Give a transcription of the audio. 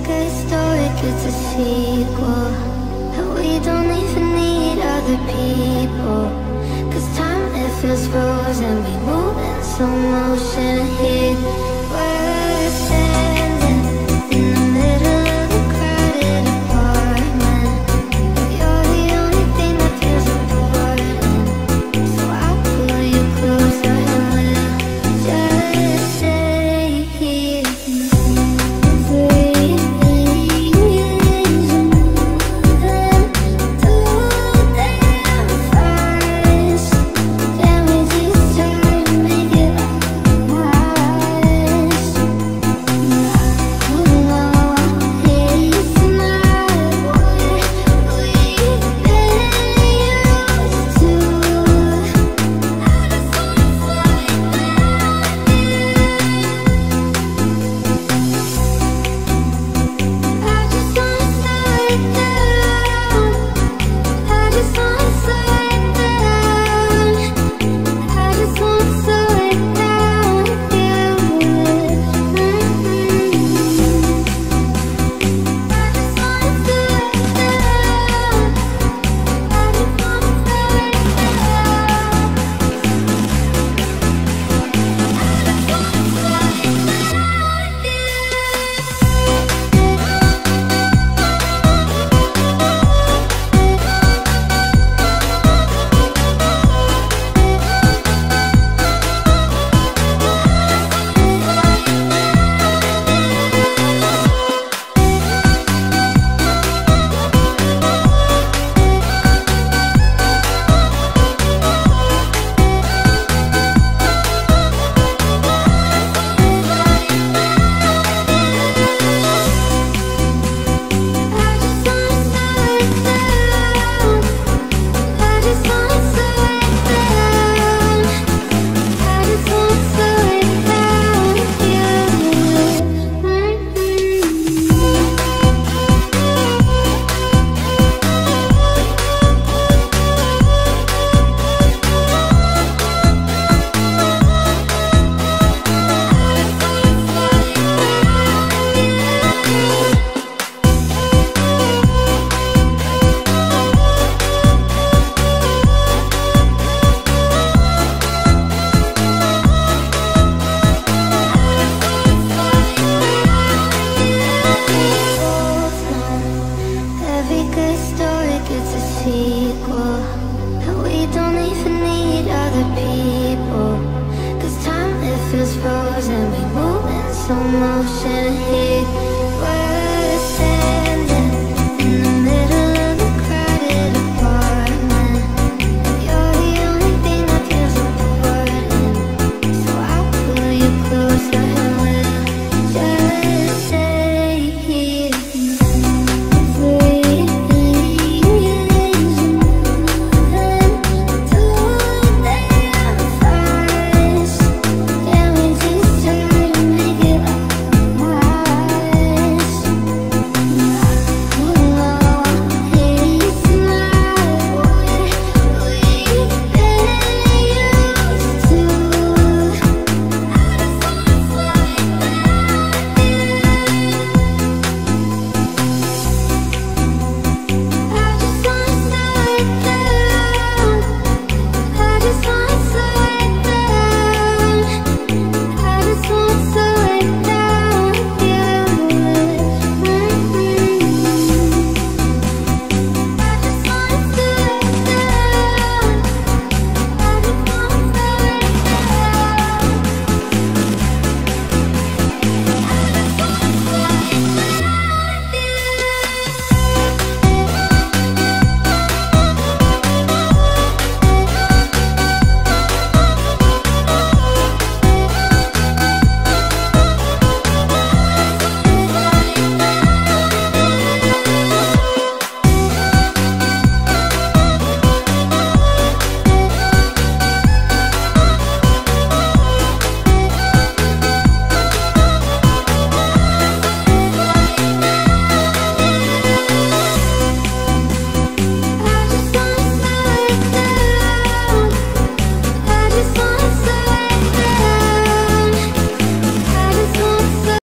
good story gets a sequel, and we don't even need other people. 'Cause time, it feels frozen, we move in slow motion here. We're standing in the middle of a crowded apartment. You're the only thing that feels important, so I'll pull you closer and we'll just stay here. Sequel, and we don't even need other people. 'Cause time, it feels frozen, we move in slow motion here.